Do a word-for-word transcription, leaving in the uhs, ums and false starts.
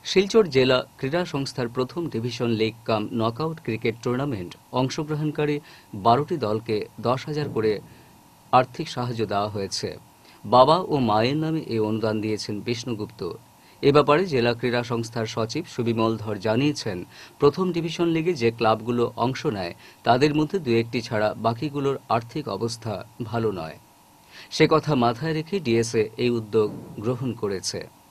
শিলচর জেলা ক্রীড়া সংস্থার প্রথম division league cum knockout cricket tournament অংশগ্রহণকারী বারোটি দলকে দশ হাজার করে আর্থিক সাহায্য দেওয়া হয়েছে। বাবা ও মায়ের নামে এই অনুদান দিয়েছেন বিষ্ণুগুপ্ত। এ ব্যাপারে জেলা ক্রীড়া সংস্থার সচিব সুবিমল ধর জানিয়েছেন, প্রথম ডিভিশন লিগে যে ক্লাবগুলো অংশ নেয় তাদের মধ্যে দু একটি ছাড়া বাকিগুলোর আর্থিক অবস্থা ভালো নয়। সে কথা মাথায় রেখে ডিএসএ এই উদ্যোগ গ্রহণ করেছে।